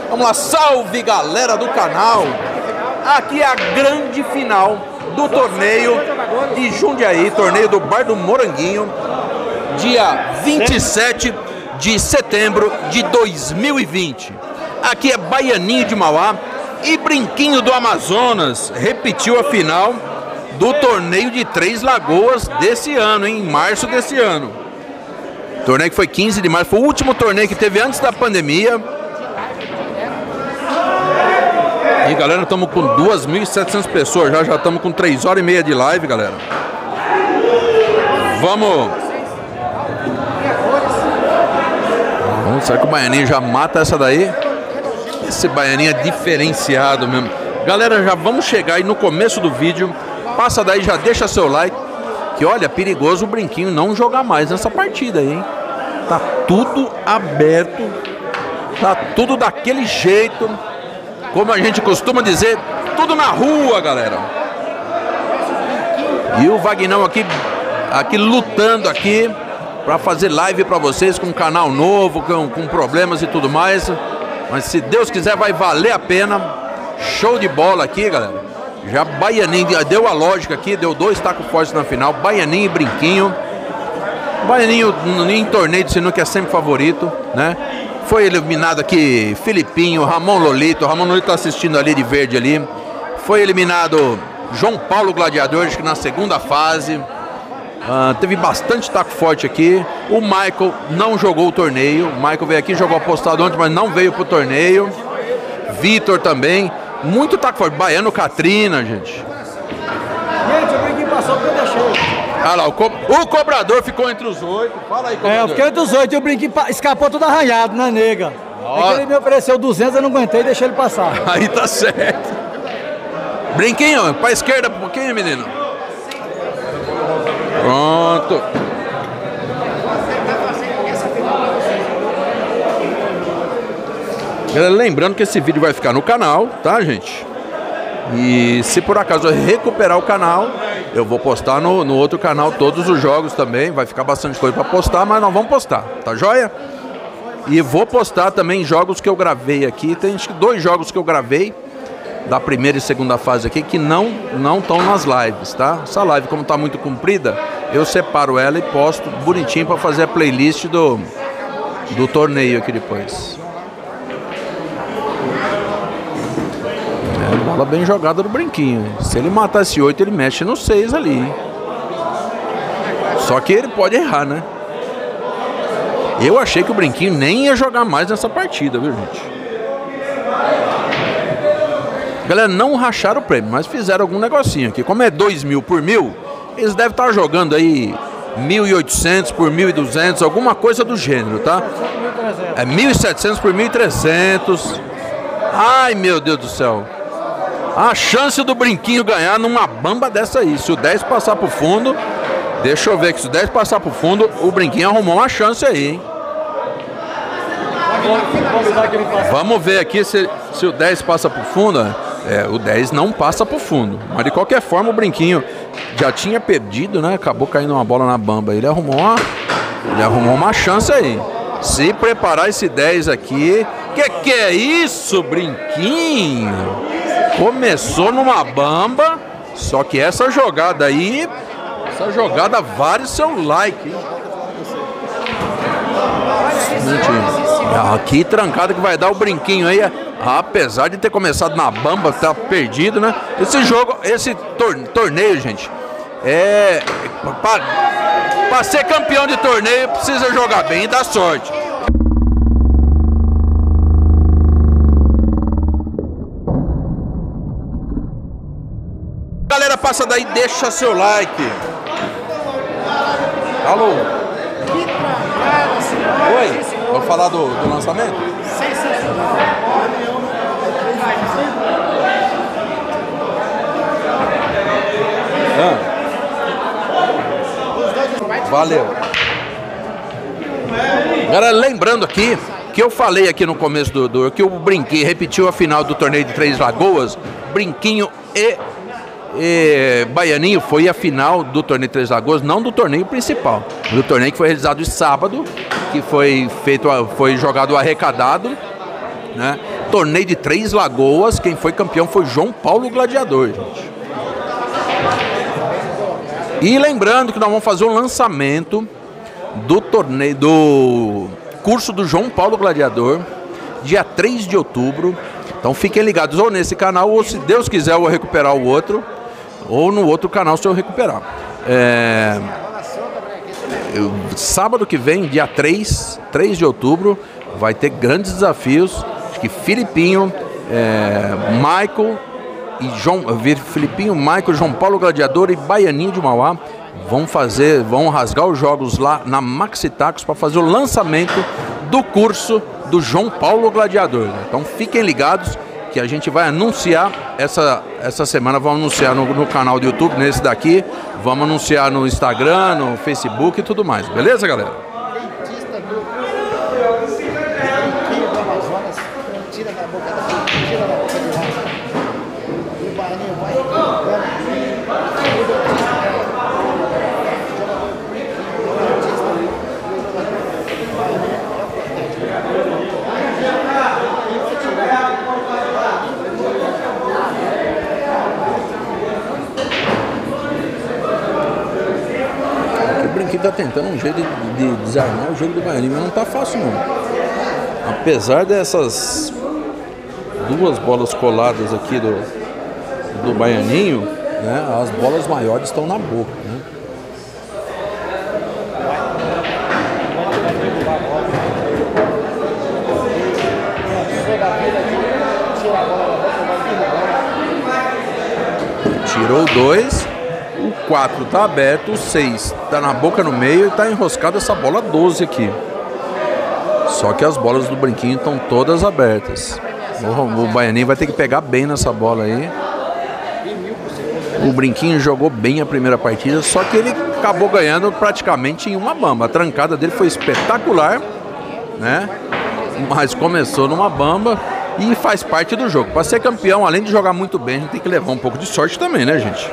Vamos lá, salve galera do canal. Aqui é a grande final do torneio de Jundiaí, torneio do Bar do Moranguinho, dia 27 de setembro de 2020. Aqui é Baianinho de Mauá e Brinquinho do Amazonas. Repetiu a final do torneio de Três Lagoas desse ano, em março desse ano. Torneio que foi 15 de março, foi o último torneio que teve antes da pandemia. E galera, estamos com 2.700 pessoas, já estamos com 3 horas e meia de live, galera. Vamos, será que o Baianinho já mata essa daí? Esse Baianinho é diferenciado mesmo. Galera, já vamos chegar aí no começo do vídeo. Passa daí, já deixa seu like. Que olha, perigoso o Brinquinho não jogar mais nessa partida aí, hein? Tá tudo aberto. Tá tudo daquele jeito. Como a gente costuma dizer, tudo na rua, galera. E o Vagnão aqui lutando aqui para fazer live para vocês com um canal novo, com problemas e tudo mais. Mas se Deus quiser vai valer a pena. Show de bola aqui, galera. Já Baianinho deu a lógica aqui, deu 2 tacos fortes na final. Baianinho e Brinquinho. Baianinho em torneio de sinuca é sempre favorito, né? Foi eliminado aqui Filipinho, Ramon Lolito. Ramon Lolito tá assistindo ali de verde ali. Foi eliminado João Paulo Gladiador, acho que na segunda fase. Teve bastante taco forte aqui. O Michael não jogou o torneio. O Michael veio aqui, jogou apostado ontem, mas não veio pro torneio. Vitor também. Muito taco forte. Baiano Katrina, gente. Gente, o Brinquinho passou porque eu deixei. Ah lá, o cobrador ficou entre os 8. Fala aí, cobrador. Eu fiquei entre os 8 e o Brinquinho escapou tudo arranhado, né, nega? É que ele me ofereceu 200, eu não aguentei e deixei ele passar. Aí tá certo. Brinquinho, pra esquerda um pouquinho, menino. Pronto. Lembrando que esse vídeo vai ficar no canal, tá, gente? E se por acaso eu recuperar o canal, eu vou postar no outro canal todos os jogos também. Vai ficar bastante coisa pra postar, mas nós vamos postar, tá joia? E vou postar também jogos que eu gravei aqui. Tem 2 jogos que eu gravei da primeira e segunda fase aqui que não estão nas lives, tá? Essa live, como tá muito comprida, eu separo ela e posto bonitinho pra fazer a playlist do torneio aqui depois. Bola bem jogada do Brinquinho. Se ele matar esse 8, ele mexe no 6 ali. Só que ele pode errar, né? Eu achei que o Brinquinho nem ia jogar mais nessa partida, viu, gente? Galera, não racharam o prêmio, mas fizeram algum negocinho aqui. Como é 2.000 por 1.000, eles devem estar jogando aí 1.800 por 1.200, alguma coisa do gênero, tá? É 1.700 por 1.300. Ai, meu Deus do céu. A chance do Brinquinho ganhar numa bamba dessa aí. Se o 10 passar pro fundo, deixa eu ver que se o 10 passar pro fundo, o Brinquinho arrumou uma chance aí, hein? Vamos ver aqui se o 10 passa pro fundo. O 10 não passa pro fundo. Mas de qualquer forma o Brinquinho já tinha perdido, né? Acabou caindo uma bola na bamba. Ele arrumou uma chance aí. Se preparar esse 10 aqui. Que é isso, Brinquinho? Começou numa bamba, só que essa jogada aí, vale seu like, hein? Aqui trancada que vai dar o Brinquinho aí, apesar de ter começado na bamba, tá perdido, né? Esse torneio, gente, para ser campeão de torneio precisa jogar bem e dar sorte. Galera, passa daí, deixa seu like. Alô? Oi, vou falar do lançamento? Valeu. Galera, lembrando aqui que eu falei aqui no começo que o Brinquinho repetiu a final do torneio de Três Lagoas. Brinquinho e Baianinho foi a final do torneio de Três Lagoas, não do torneio principal, do torneio que foi realizado sábado, que foi jogado o arrecadado, né? Torneio de Três Lagoas, quem foi campeão foi João Paulo Gladiador, gente. E lembrando que nós vamos fazer o lançamento do torneio, do curso do João Paulo Gladiador, dia 3 de outubro. Então fiquem ligados ou nesse canal, ou se Deus quiser eu vou recuperar o outro, ou no outro canal se eu recuperar. Sábado que vem, dia 3 de outubro, vai ter grandes desafios. Acho que Filipinho, Michael e Filipinho, Michael, João Paulo Gladiador e Baianinho de Mauá vão rasgar os jogos lá na Maxi Tacos para fazer o lançamento do curso do João Paulo Gladiador, né? Então fiquem ligados que a gente vai anunciar essa semana, vamos anunciar no canal do YouTube, nesse daqui, vamos anunciar no Instagram, no Facebook e tudo mais, beleza, galera? Que tá tentando um jeito de desarmar o jogo do Baianinho, mas não tá fácil não. Apesar dessas duas bolas coladas aqui do Baianinho, né, as bolas maiores estão na boca, né? Tirou 2. O 4 tá aberto, o 6 tá na boca no meio e tá enroscada essa bola 12 aqui. Só que as bolas do brinquinho estão todas abertas. O Baianinho vai ter que pegar bem nessa bola aí. O brinquinho jogou bem a primeira partida, só que ele acabou ganhando praticamente em uma bamba. A trancada dele foi espetacular, né? Mas começou numa bamba e faz parte do jogo. Para ser campeão, além de jogar muito bem, a gente tem que levar um pouco de sorte também, né, gente?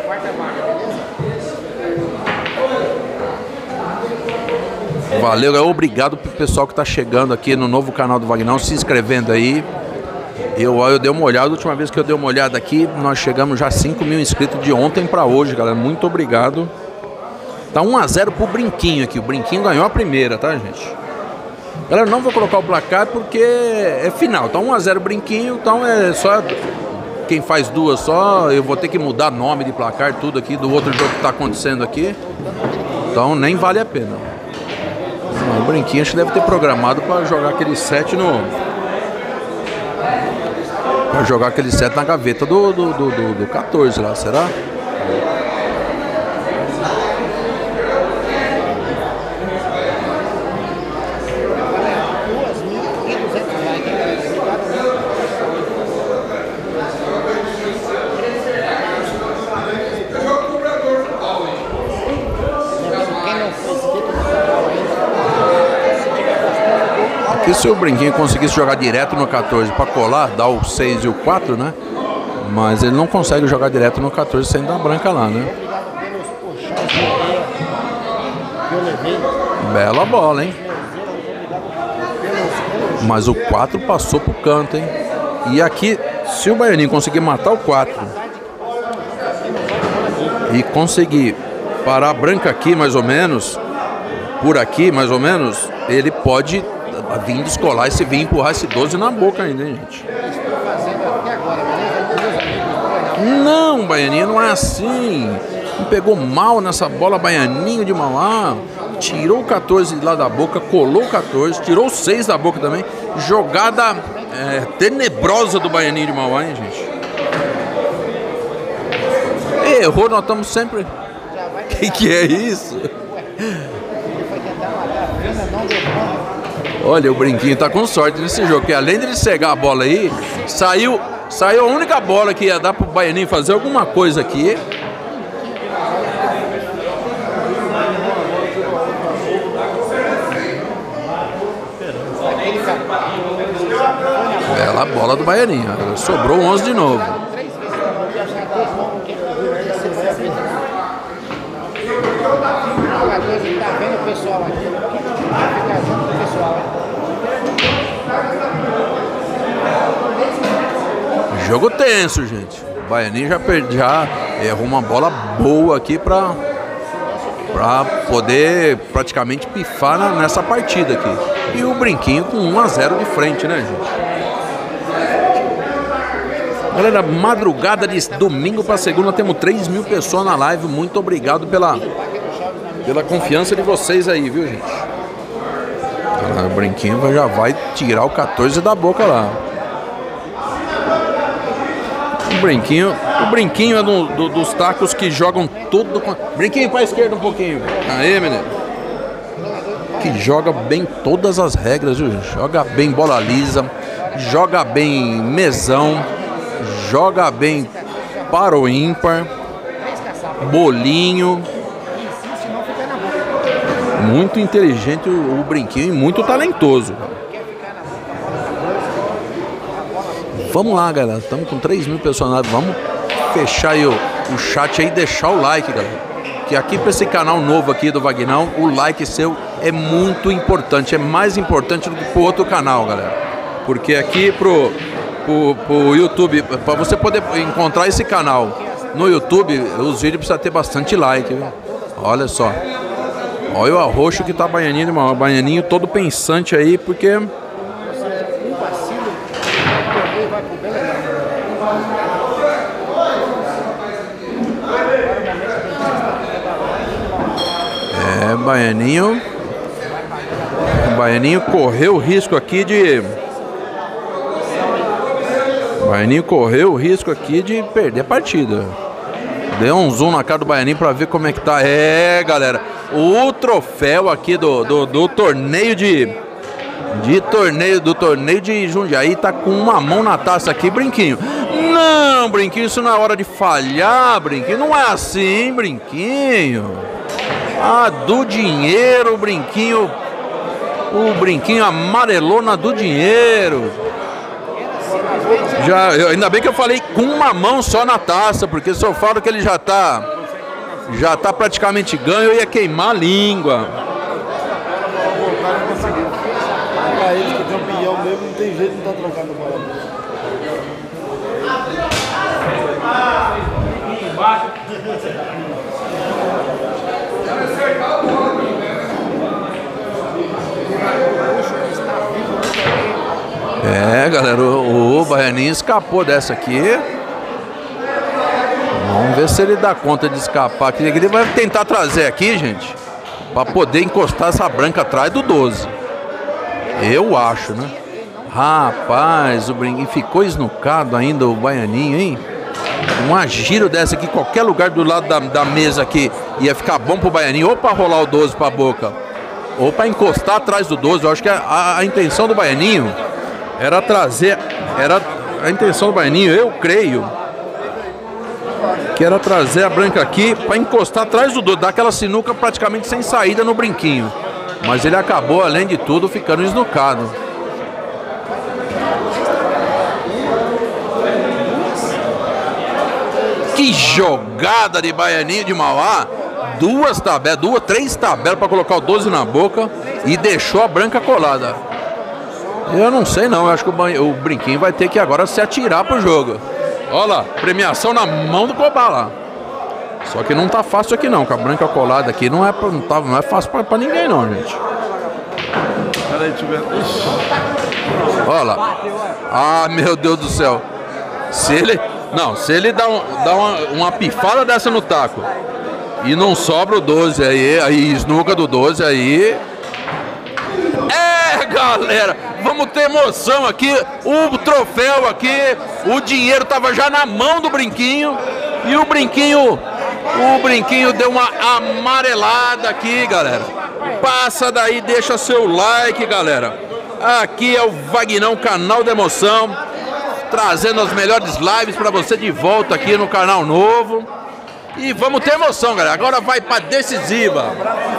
Valeu, obrigado pro pessoal que tá chegando aqui no novo canal do Vagnão, se inscrevendo aí. Eu dei uma olhada, a última vez que eu dei uma olhada aqui, nós chegamos já a 5 mil inscritos de ontem pra hoje, galera. Muito obrigado. Tá 1-0 pro Brinquinho aqui, o Brinquinho ganhou a primeira, tá, gente? Galera, não vou colocar o placar porque é final, tá 1-0 Brinquinho, então é só quem faz duas só. Eu vou ter que mudar nome de placar, tudo aqui, do outro jogo que tá acontecendo aqui. Então nem vale a pena. O Brinquinho acho que deve ter programado para jogar aquele 7 para jogar aquele 7 na gaveta do 14 lá, será? E se o Brinquinho conseguisse jogar direto no 14 para colar, dar o 6 e o 4, né? Mas ele não consegue jogar direto no 14 sem dar branca lá, né? Bela bola, hein? Mas o 4 passou pro canto, hein? E aqui, se o Baianinho conseguir matar o 4 e conseguir parar a branca aqui mais ou menos, por aqui mais ou menos, ele pode vir descolar esse, vir empurrar esse 12 na boca ainda, hein, gente? Não, Baianinho, não é assim. Pegou mal nessa bola, Baianinho de Mauá. Tirou o 14 lá da boca, colou o 14, tirou o 6 da boca também. Jogada tenebrosa do Baianinho de Mauá, hein, gente? Errou, nós estamos sempre... Que é isso? Olha, o Brinquinho tá com sorte nesse jogo, porque além de ele cegar a bola aí, saiu a única bola que ia dar pro Baianinho fazer alguma coisa aqui. Bela bola do Baianinho, sobrou 11 de novo. Tá vendo o pessoal aqui? Fica junto com o pessoal. Jogo tenso, gente. O Baianinho já errou uma bola boa aqui pra poder praticamente pifar nessa partida aqui. E o Brinquinho com 1-0 de frente, né, gente? Galera, madrugada de domingo para segunda, temos 3.000 pessoas na live. Muito obrigado pela confiança de vocês aí, viu, gente? O Brinquinho já vai tirar o 14 da boca lá. O Brinquinho é dos tacos que jogam tudo com... Brinquinho para a esquerda um pouquinho. Aí, menino. Que joga bem todas as regras, viu? Joga bem bola lisa, joga bem mesão, joga bem para o ímpar, bolinho. Muito inteligente o Brinquinho e muito talentoso. Vamos lá, galera. Estamos com 3.000 pessoas. Vamos fechar aí o chat aí e deixar o like, galera. Que aqui para esse canal novo aqui do Vagnão, o like seu é muito importante. É mais importante do que pro outro canal, galera. Porque aqui pro YouTube, para você poder encontrar esse canal no YouTube, os vídeos precisam ter bastante like, viu? Olha só. Olha o arroxo que tá Baianinho, irmão. O Baianinho todo pensante aí, porque... Baianinho correu o risco aqui de... Baianinho correu o risco aqui de perder a partida. Deu um zoom na cara do Baianinho pra ver como é que tá. É, galera, o troféu aqui do torneio de Jundiaí tá com uma mão na taça aqui, Brinquinho. Não, Brinquinho, isso não é hora de falhar, Brinquinho. Não é assim, Brinquinho. Ah, do dinheiro, o Brinquinho amarelou na do dinheiro. Ainda bem que eu falei com uma mão só na taça, porque se eu falo que ele já tá praticamente ganho, eu ia queimar a língua. Pra eles que é campeão mesmo, não tem jeito de não tá trocando bola. É, galera, o Baianinho escapou dessa aqui. Vamos ver se ele dá conta de escapar aqui. Ele vai tentar trazer aqui, gente, para poder encostar essa branca atrás do 12. Eu acho, né? Rapaz, o Brinquinho ficou esnucado ainda, o Baianinho, hein? Uma giro dessa aqui, qualquer lugar do lado da mesa aqui, ia ficar bom pro Baianinho, ou para rolar o 12 pra boca, ou para encostar atrás do 12. Eu acho que a intenção do Baianinho era trazer... A intenção do Baianinho, eu creio, que era trazer a branca aqui para encostar atrás do 12, dar aquela sinuca praticamente sem saída no Brinquinho. Mas ele acabou, além de tudo, ficando esnucado. Que jogada de Baianinho de Mauá. Três tabelas para colocar o 12 na boca e deixou a branca colada. Eu não sei não, eu acho que o Brinquinho vai ter que agora se atirar pro jogo. Olha lá, premiação na mão do Cobá lá. Só que não tá fácil aqui não, com a branca colada aqui não é fácil pra ninguém não, gente. Olha lá. Ah, meu Deus do céu. Se ele dá uma pifada dessa no taco e não sobra o 12 aí esnuca do 12 aí... É, galera, vamos ter emoção aqui. O troféu aqui, o dinheiro tava já na mão do Brinquinho. E o Brinquinho deu uma amarelada aqui, galera. Passa daí, deixa seu like, galera. Aqui é o Vagnão, canal da emoção, trazendo as melhores lives para você de volta aqui no canal novo. E vamos ter emoção, galera. Agora vai pra decisiva.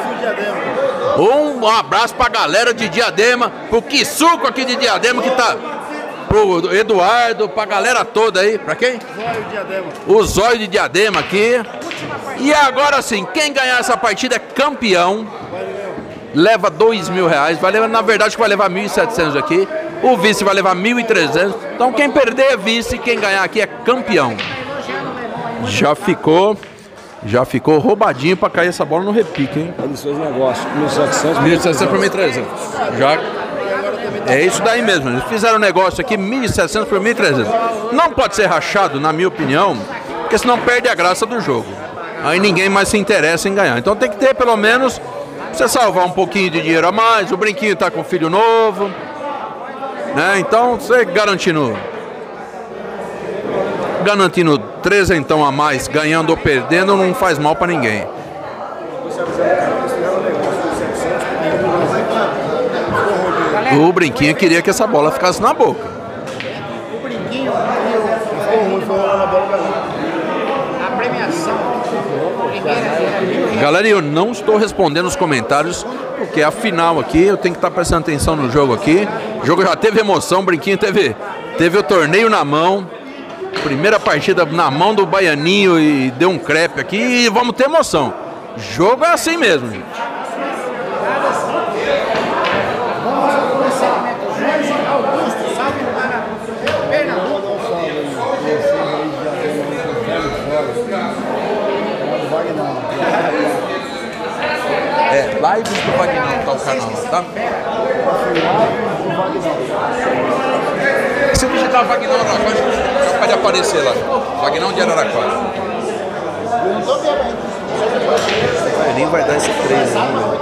Um abraço pra galera de Diadema, pro Kisuko aqui de Diadema, que tá... Pro Eduardo, pra galera toda aí. Pra quem? O Zóio de Diadema aqui. E agora sim, quem ganhar essa partida é campeão. Leva R$2.000. Na verdade, vai levar 1.700 aqui. O vice vai levar 1.300. Então quem perder é vice, quem ganhar aqui é campeão. Já ficou roubadinho para cair essa bola no repique, hein? Eles fez negócio, 1.700. 1.700 por 1.300. Já é isso daí mesmo. Eles fizeram um negócio aqui, 1.700 por 1.300. Não pode ser rachado, na minha opinião, porque senão perde a graça do jogo. Aí ninguém mais se interessa em ganhar. Então tem que ter pelo menos, você salvar um pouquinho de dinheiro a mais. O Brinquinho tá com filho novo, né? Então você garantindo 300 a mais, ganhando ou perdendo, não faz mal para ninguém. O Brinquinho queria que essa bola ficasse na boca. O Brinquinho, a premiação. Galera, eu não estou respondendo os comentários, porque a final aqui, eu tenho que estar prestando atenção no jogo aqui. O jogo já teve emoção, o Brinquinho teve o torneio na mão. Primeira partida na mão do Baianinho e deu um crepe aqui e vamos ter emoção. Jogo é assim mesmo, gente. Lives do Vagnão, tá o canal, tá? Se digitar Vagnão Araraquara, já pode aparecer lá. Vagnão de Araraquara. Nem vai dar esse 3, né?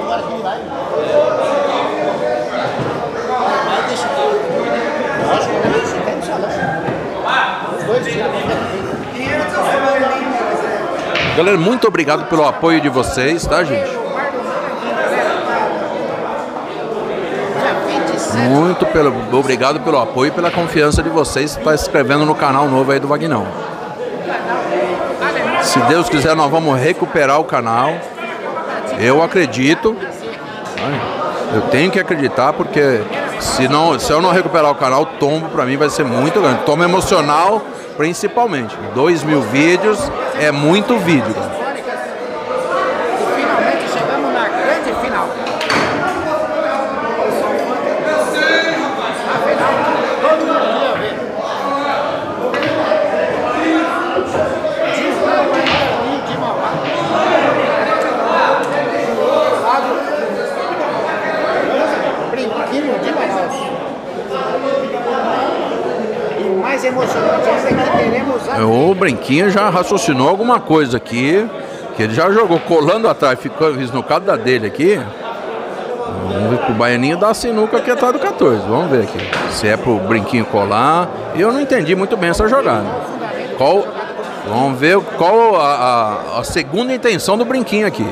Galera, muito obrigado pelo apoio de vocês, tá, gente? Obrigado pelo apoio e pela confiança de vocês que está se inscrevendo no canal novo aí do Vagnão. Se Deus quiser, nós vamos recuperar o canal. Eu acredito. Eu tenho que acreditar, porque se eu não recuperar o canal, o tombo para mim vai ser muito grande. Tombo emocional, principalmente. 2.000 vídeos é muito vídeo. E finalmente chegamos na grande final. Emocionante, aqui teremos o Brinquinho já raciocinou alguma coisa aqui, que ele já jogou colando atrás, ficou esnucado dele aqui. Vamos ver pro Baianinho dar a sinuca aqui atrás do 14. Vamos ver aqui se é pro Brinquinho colar. Eu não entendi muito bem essa jogada. Vamos ver qual a segunda intenção do Brinquinho aqui.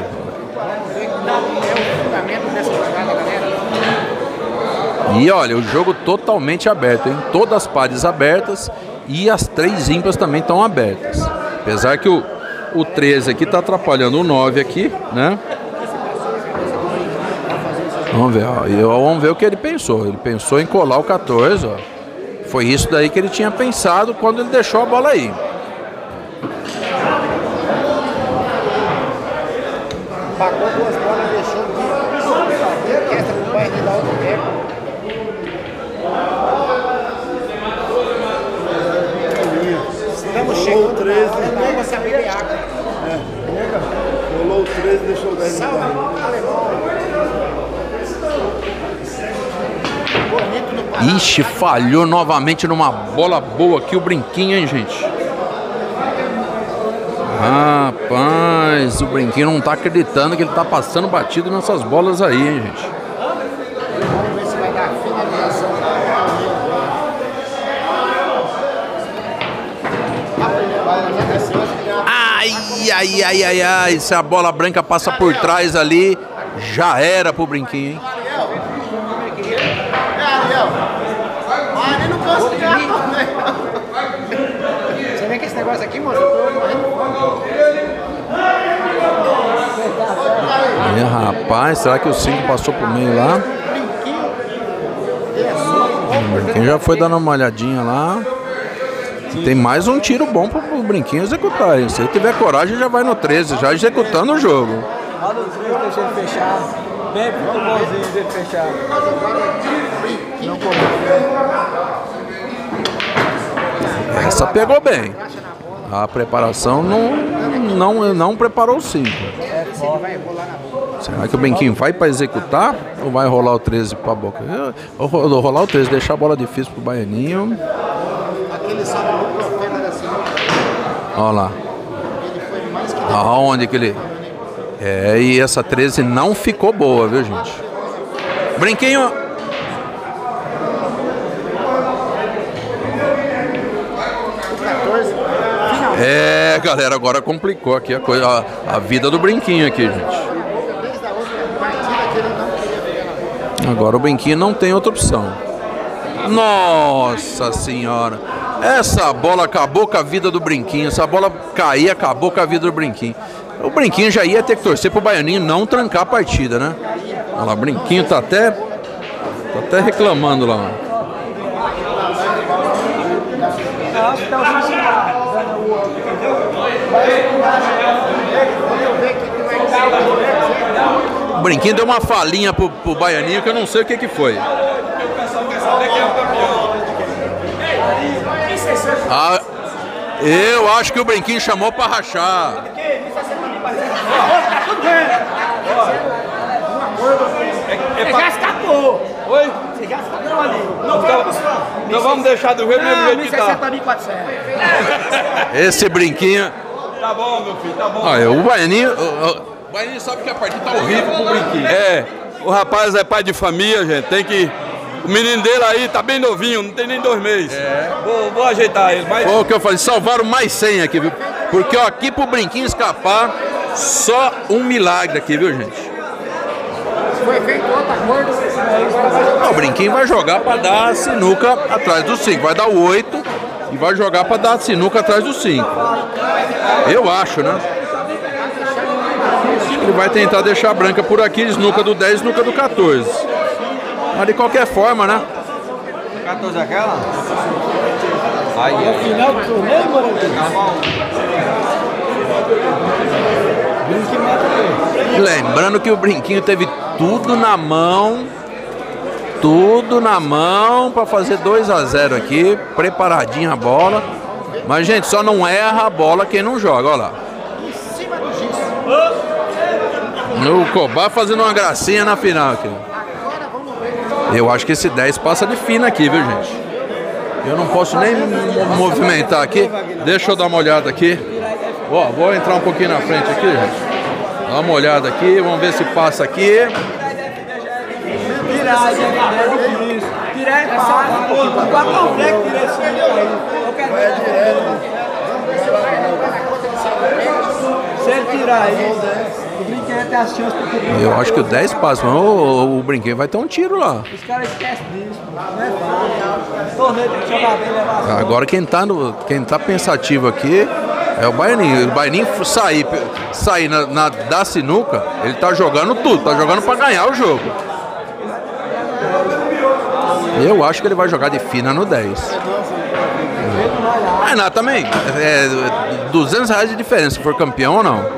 E olha, o jogo totalmente aberto, hein? Todas as pares abertas e as 3 ímpares também estão abertas. Apesar que o 13 aqui está atrapalhando o 9 aqui, né? Vamos ver, ó. Vamos ver o que ele pensou. Ele pensou em colar o 14, ó. Foi isso daí que ele tinha pensado quando ele deixou a bola aí. Pagou 2 bolas, deixou de essa pro Baianinho da outra perna. Estamos chegando 13, na você abrir água. Rolou o 13 e deixou o 10. Ixi, falhou novamente numa bola boa aqui o Brinquinho, hein, gente? Rapaz, o Brinquinho não tá acreditando que ele tá passando batido nessas bolas aí, hein, gente? Vamos ver se vai dar finalização. Ai, se a bola branca passa por trás ali, já era pro Brinquinho, hein? Você vê que esse negócio aqui, moço? Rapaz, será que o 5 passou por meio lá? O Brinquinho já foi dando uma olhadinha lá. Tem mais um tiro bom pro Brinquinho executar. Se ele tiver coragem, já vai no 13, já executando o jogo. Roda o 13, deixa ele fechar. Bem pro bonzinho dele fechar. Brinquinho. Essa pegou bem. A preparação não preparou o 5. Será que o Brinquinho vai para executar ou vai rolar o 13 para a boca? Eu vou rolar o 13, deixar a bola difícil pro Baianinho. Aquele salto do profeta da sinuca. Olha lá. Ele foi mais que Aonde que ele... e essa 13 não ficou boa, viu, gente? Brinquinho... Galera, agora complicou aqui a coisa, a vida do Brinquinho aqui, gente. Agora o Brinquinho não tem outra opção. Nossa senhora! Essa bola acabou com a vida do Brinquinho. Essa bola cair acabou com a vida do Brinquinho. O Brinquinho já ia ter que torcer pro Baianinho não trancar a partida, né? Olha lá, o Brinquinho tá até reclamando lá. O Brinquinho deu uma falinha pro Baianinho que eu não sei o que foi. Eu acho que o Brinquinho chamou pra rachar. Você já escapou. Oi? Você já escapou ali. Então vamos deixar do mesmo jeito que tá. 1.400. Esse Brinquinho... Tá bom, meu filho, tá bom. Olha, o Baianinho... O Baianinho sabe que a partida tá horrível pro Brinquinho. O rapaz é pai de família, gente. Tem que... O menino dele aí tá bem novinho, não tem nem 2 meses. Vou ajeitar ele. Mas... Foi o que eu falei, salvaram mais 100 aqui, viu? Porque ó, aqui pro Brinquinho escapar, só um milagre aqui, viu, gente? foi feito outra coisa. O Brinquinho vai jogar para dar a sinuca atrás do 5. Vai dar o 8 e vai jogar para dar a sinuca atrás do 5. Eu acho, né? Ele vai tentar deixar a branca por aqui, sinuca do 10 e sinuca do 14. Mas de qualquer forma, né? 14 aquela? Aí é final do torneio, Moranguinho. Lembrando que o Brinquinho teve tudo na mão para fazer 2-0 aqui, preparadinha a bola. Mas, gente, só não erra a bola quem não joga, olha lá. O Cobá fazendo uma gracinha na final aqui. Eu acho que esse 10 passa de fina aqui, viu, gente? Eu não posso nem movimentar aqui. Deixa eu dar uma olhada aqui. Ó, vou entrar um pouquinho na frente aqui, gente. Dá uma olhada aqui, vamos ver se passa aqui. Se ele tirar aí, o Brinquinho tem as chances de cobrir. Eu acho que o 10 passa, mas o Brinquinho vai ter um tiro lá. Os caras esquecem disso, não é fácil. Torneio tem que jogar bem, levar. Agora quem tá pensativo aqui é o Baianinho. O Baianinho sair da sinuca, ele tá jogando tudo, tá jogando pra ganhar o jogo. Eu acho que ele vai jogar de fina no 10. Mas nada, também. R$200 de diferença se for campeão ou não.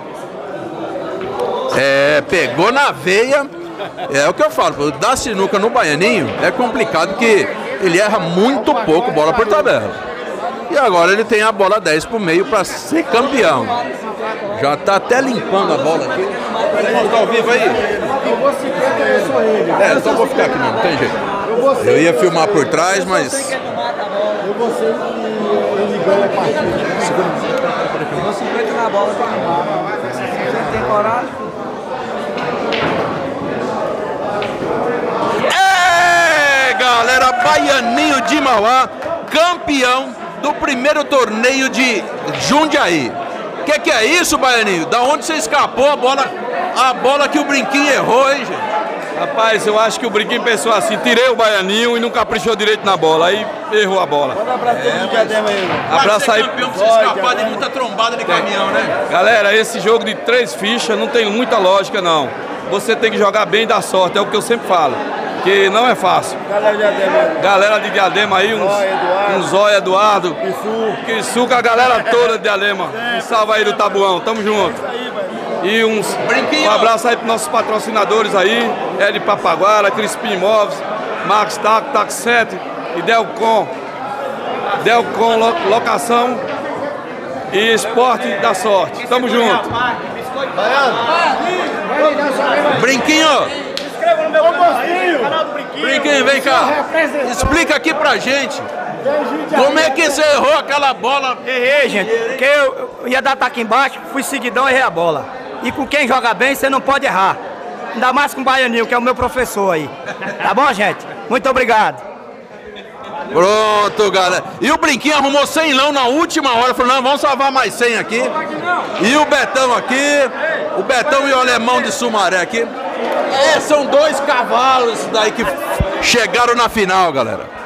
Pegou na veia. É o que eu falo, dar sinuca no Baianinho é complicado porque ele erra muito pouco bola por tabela. E agora ele tem a bola 10 pro meio para ser campeão. Já tá até limpando a bola aqui. Tá ao vivo aí? Eu vou seguir, eu sou ele. Só vou ficar aqui não tem jeito. Eu ia filmar por trás, mas... Eu vou ser ele ganha a partida. Eu vou 50 na bola, você tem coragem? Galera, Baianinho de Mauá, campeão do primeiro torneio de Jundiaí. Que é isso, Baianinho? Da onde você escapou a bola que o Brinquinho errou, hein, gente? Rapaz, eu acho que o Brinquinho pensou assim, tirei o Baianinho e não caprichou direito na bola, aí errou a bola. Manda um abraço todo mundo que é dema aí. Abraço aí. Campeão pra você escapar de muita trombada de caminhão, né? Galera, esse jogo de 3 fichas não tem muita lógica, não. Você tem que jogar bem e dar sorte, é o que eu sempre falo. Que não é fácil. Galera de Diadema aí, um Zóia, Eduardo, Quissuca, a galera toda de Diadema. Um salve aí do Tabuão, tamo junto. E um abraço aí pros nossos patrocinadores aí, L Papaguara, Crispim Imóveis, Max Taco, Taco 7 e Delcom. Delcom Locação e Esporte da Sorte. Tamo junto. Brinquinho! Inscreva no meu canal do Brinquinho. Brinquinho, vem cá. Explica aqui pra gente. Como é que você errou aquela bola? Errei, gente, porque eu ia dar ataque embaixo, fui seguidão e errei a bola. E com quem joga bem, você não pode errar. Ainda mais com o Baianinho, que é o meu professor aí. Tá bom, gente? Muito obrigado. Pronto, galera. E o Brinquinho arrumou 100 lão na última hora. Falou, não, vamos salvar mais 100 aqui. E o Betão aqui. O Betão e o Alemão de Sumaré aqui. São 2 cavalos daí que chegaram na final, galera.